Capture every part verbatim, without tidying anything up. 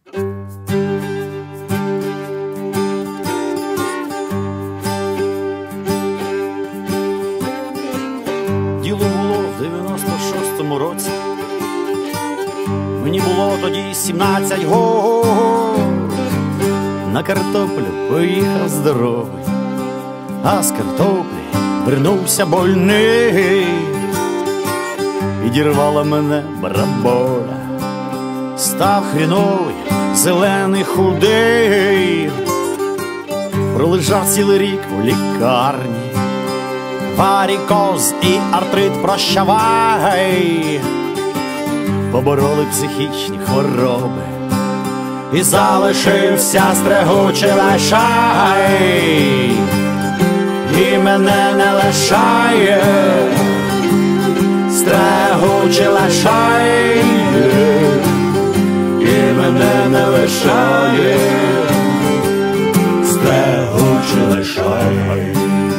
Діло було в дев'яносто шостому році. Мені було тоді сімнадцять год. На картоплю поїхав здоровий, а з картоплі вернувся больний. Підірвала мене бараболя, став хріновий, зелений, худий. Пролежав цілий рік у лікарні, варікоз і артрит прощавай. Побороли психічні хвороби, і залишився стригучий лишай. І мене не лишає стригучий лишай. І мене не лишає стригучий лишай.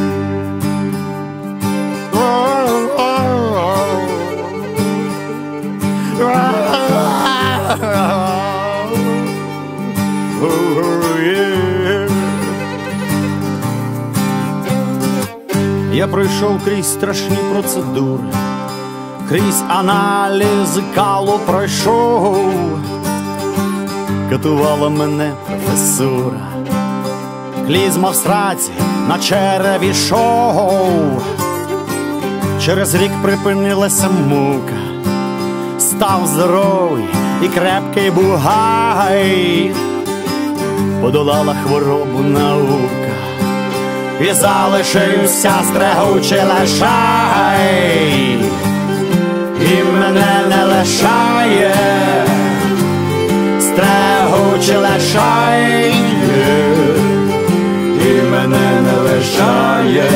Я пройшов крізь страшні процедури, крізь аналізи калу пройшов. Катувала мене професура, клізма в сраці на череві шов. Через рік припинилася мука, став здоровий і крепкий бугай. Подолала хворобу наука, і залишився стригучий лишай. І мене не лишає стригучий лишай. І мене не лишає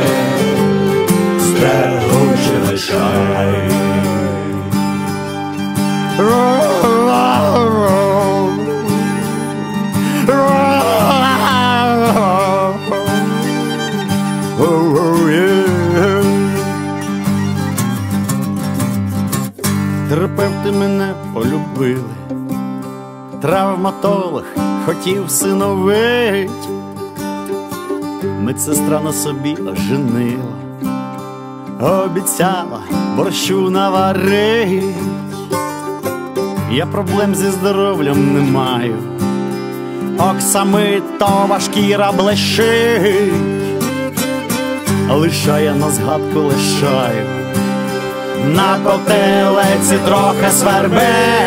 стригучий лишай. Терапевти мене полюбили, травматолог хотів всиновить. Медсестра на собі оженила, обіцяла борщу наварить. Я проблем зі здоров'ям не маю, оксамитова шкіра блищить. Лишає на згадку лишаю, на потилиці трохи свербить.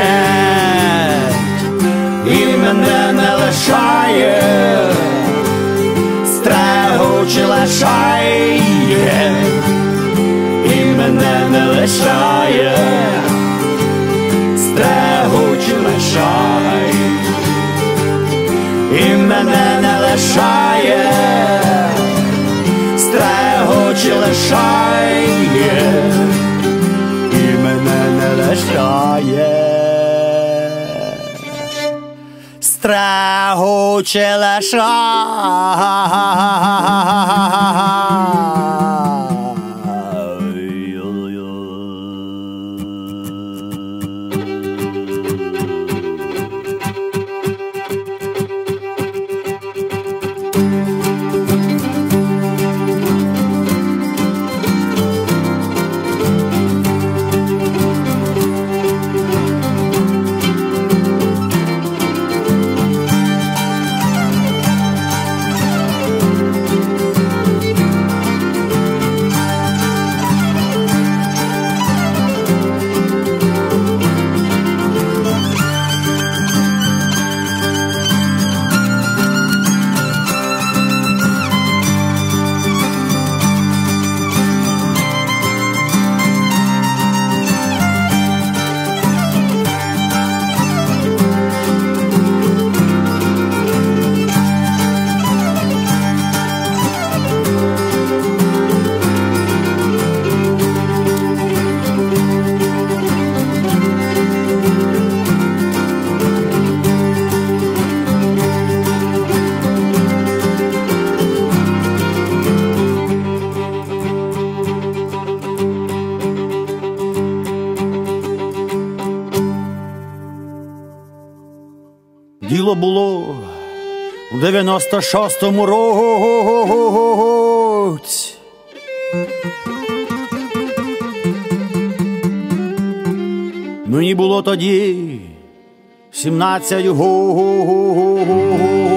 І мене не лишає стригучий лишай. І мене не лишає стригучий лишай. І мене не лишає стригучий лишай. І мене не лишає стригучий лишай. Діло було у дев'яносто шостому році. Мені було тоді сімнадцять років.